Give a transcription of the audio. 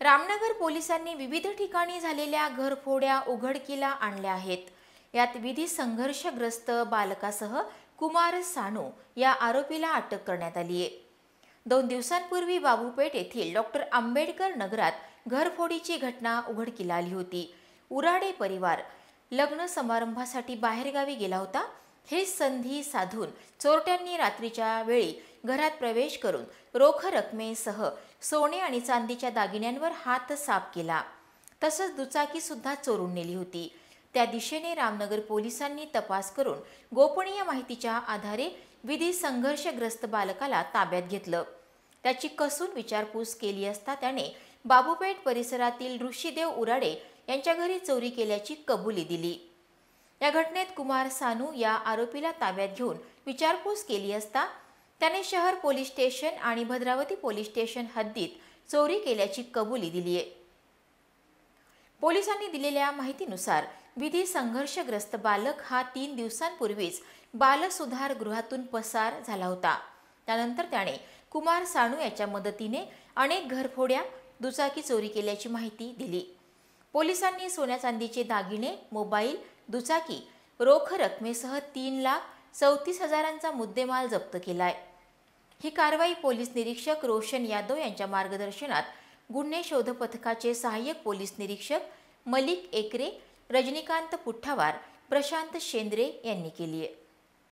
रामनगर पोलिसांनी विविध ठिकाणी झालेल्या घरफोड्या उघडकीला आणल्या आहेत। यात विधी संघर्षग्रस्त बालकासह कुमार सानू या आरोपीला अटक करण्यात आली आहे। 2 दिवसांपूर्वी बाबूपेठ येथील डॉक्टर आंबेडकर नगरात घरफोडीची घटना उघडकीला आली होती। उराडे परिवार लग्न समारंभासाठी बाहेरगावी गेला होता। हे संधी साधून चोरट्यांनी रात्रीच्या वेळी घरात प्रवेश करून रोख रकमेसह सोने आणि चांदीच्या दागिन्यांवर हात साफ केला। तसंच दुचाकी सुद्धा चोरून नेली होती। त्या दिशेने रामनगर पोलिसांनी तपास करून गोपनीय माहितीच्या आधारे विधी संघर्षग्रस्त बालकाला ताब्यात घेतलं। त्याची कसून विचारपूस केली असता त्याने बाबूपेठ परिसरातील ऋषीदेव उराडे यांच्या घरी चोरी केल्याची कबुली दिली। या घटनेत कुमार सानू या आरोपीला ताब्यात घेऊन विचारपूस केली असता त्याने शहर पोलीस स्टेशन आणि भद्रावती पोलीस स्टेशन हद्दीत चोरी केल्याची कबुली दिली आहे। पोलिसांनी दिलेल्या माहितीनुसार विधी संघर्षग्रस्त बालक हा 3 दिवसांपूर्वीच बालसुधार गृहातून पसार झाला होता। त्यानंतर त्याने कुमार सानू याच्या मदतीने अनेक घरफोड्या दुचाकी चोरी केल्याची माहिती दिली। पोलिसांनी सोन्या चांदीचे दागिने, मोबाईल, दुचाकी, रोख रकमेसह 3,34,000चा मुद्देमाल जप्त केलाय। ही कारवाई पोलीस निरीक्षक रोशन यादव यांच्या मार्गदर्शनात गुन्हे शोध पथकाचे सहाय्यक पोलीस निरीक्षक मलिक एकरे, रजनीकांत पुठ्ठावार, प्रशांत शेंद्रे यांनी केली आहे।